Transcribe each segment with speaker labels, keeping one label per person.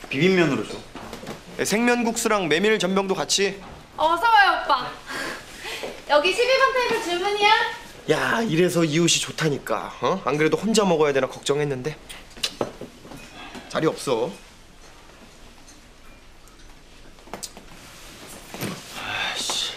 Speaker 1: 비빔면으로 줘.
Speaker 2: 생면국수랑 메밀 전병도 같이.
Speaker 3: 어서 와요, 오빠. 여기 12번 테이블 주문이야?
Speaker 2: 야, 이래서 이웃이 좋다니까. 어? 안 그래도 혼자 먹어야 되나 걱정했는데 자리 없어. 아이씨.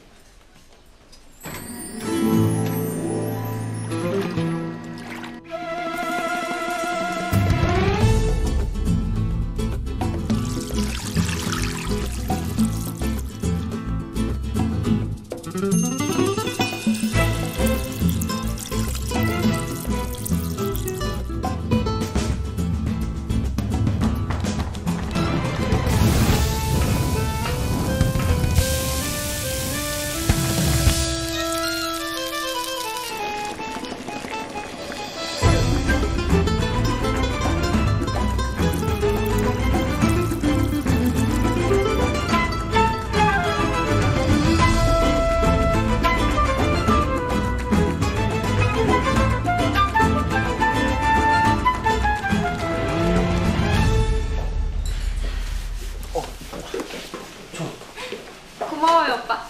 Speaker 3: 고마워요, 오빠.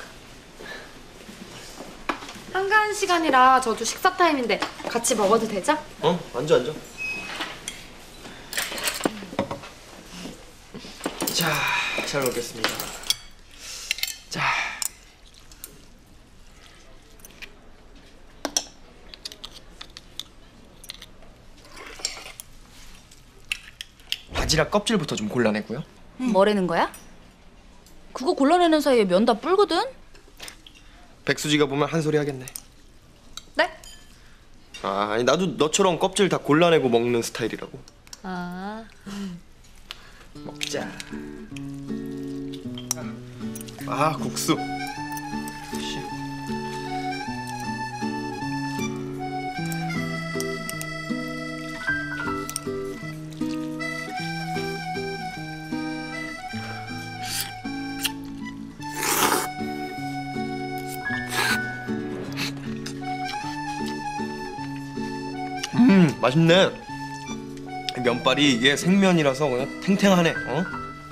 Speaker 3: 한가한 시간이라 저도 식사 타임인데 같이 먹어도 되죠?
Speaker 2: 앉아. 자, 잘 먹겠습니다. 자. 바지락 껍질부터 좀 골라내고요.
Speaker 4: 뭐라는 거야? 그거 골라내는 사이에 면 다 불거든?
Speaker 2: 백수지가 보면 한 소리 하겠네.
Speaker 3: 네?
Speaker 2: 아니 나도 너처럼 껍질 다 골라내고 먹는 스타일이라고.
Speaker 3: 아.
Speaker 2: 먹자. 아, 국수. 씨. 맛있네. 면발이 이게 생면이라서 그냥 탱탱하네. 어?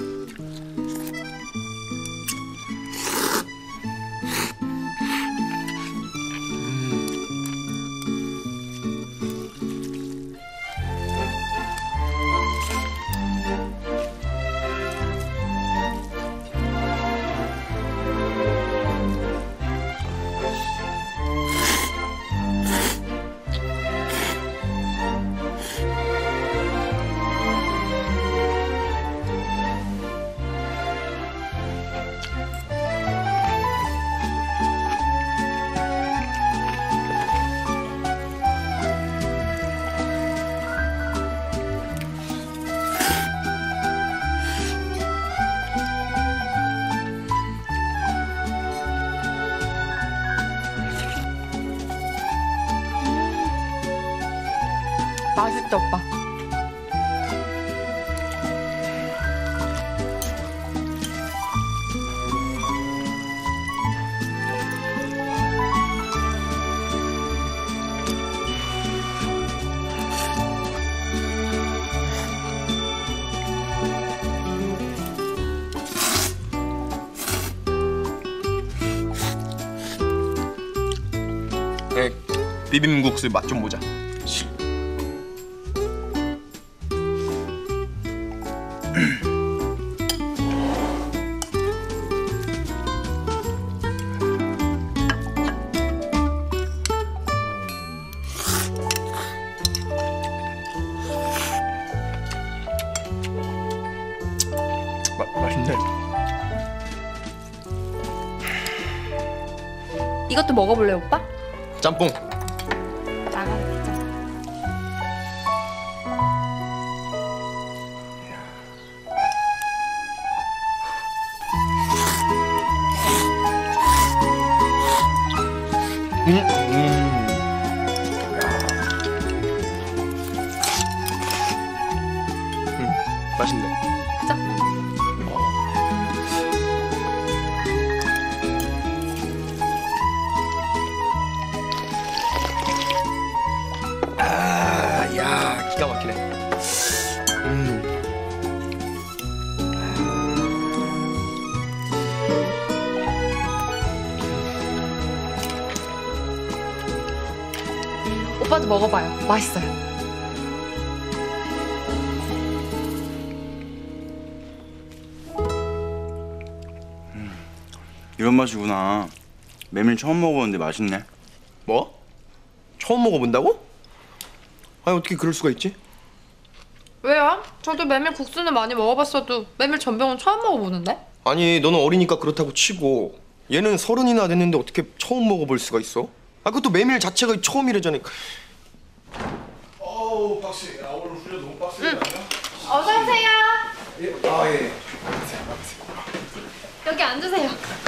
Speaker 3: 맛있다, 오빠.
Speaker 2: 네, 비빔국수 맛 좀 보자. 맛있네.
Speaker 3: 이것도 먹어볼래, 오빠?
Speaker 2: 짬뽕.
Speaker 3: 나가자.
Speaker 2: 맛있네.
Speaker 3: 그죠?
Speaker 2: 아, 야, 기가 막히네.
Speaker 3: 오빠도 먹어봐요. 맛있어요.
Speaker 1: 이런 맛이구나. 메밀 처음 먹어봤는데 맛있네.
Speaker 2: 뭐? 처음 먹어본다고? 아니 어떻게 그럴 수가 있지?
Speaker 3: 왜요? 저도 메밀 국수는 많이 먹어봤어도 메밀 전병은 처음 먹어보는데?
Speaker 2: 아니 너는 어리니까 그렇다고 치고 얘는 30이나 됐는데 어떻게 처음 먹어볼 수가 있어? 아 그것도 메밀 자체가 처음이래잖아. 어우 박씨, 야 오늘 훈련 너무 빡세게
Speaker 3: 어서 오세요.
Speaker 2: 아예.
Speaker 3: 여기 앉으세요.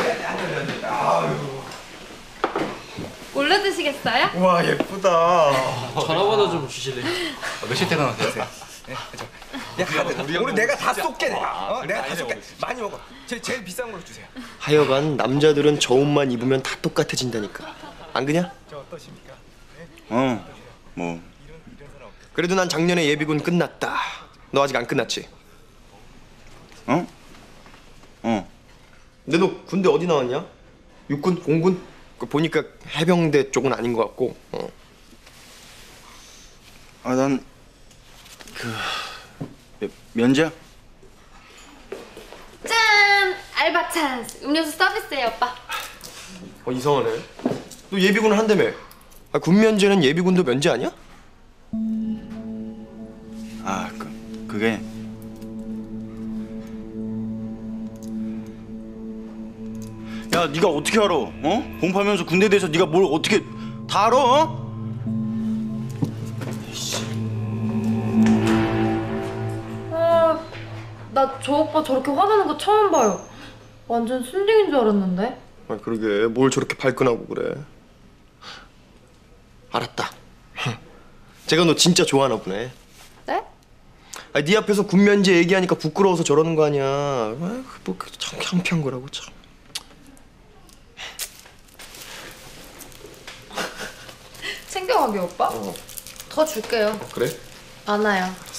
Speaker 3: 올려 드시겠어요?
Speaker 2: 와 예쁘다.
Speaker 5: 전화번호 좀 주실래요? 몇시 퇴근하세요?
Speaker 6: 야, 가드. 오늘 내가 다 쏠게 내가. 내가 다 쏠게. 많이 먹어. 제일 비싼 걸로 주세요.
Speaker 2: 하여간 남자들은 저 옷만 입으면 다 똑같아진다니까. 안 그냐?
Speaker 6: 저 어떠십니까?
Speaker 1: 뭐
Speaker 2: 그래도 난 작년에 예비군 끝났다. 너 아직 안 끝났지?
Speaker 1: 어?
Speaker 2: 근데 너 군대 어디 나왔냐? 육군? 공군? 그 보니까 해병대 쪽은 아닌 것 같고.
Speaker 1: 아, 난 면제야?
Speaker 3: 짠! 알바 찬스. 음료수 서비스예요, 오빠.
Speaker 2: 이상하네. 너 예비군 한다며? 아, 군 면제는 예비군도 면제 아니야?
Speaker 1: 아, 그게 야, 네가 어떻게 알아? 공부하면서 군대에 대해서 네가 뭘 어떻게 다 알아?
Speaker 3: 나 저 오빠 저렇게 화나는 거 처음 봐요. 완전 순딩인 줄 알았는데.
Speaker 2: 아, 그러게 뭘 저렇게 발끈하고 그래. 알았다. 제가 너 진짜 좋아하나 보네.
Speaker 3: 네?
Speaker 2: 아, 네 앞에서 군 면제 얘기하니까 부끄러워서 저러는 거 아니야. 뭐참 창피한 거라고 참.
Speaker 3: 챙겨가게 오빠? 더 줄게요.
Speaker 2: 그래?
Speaker 3: 많아요.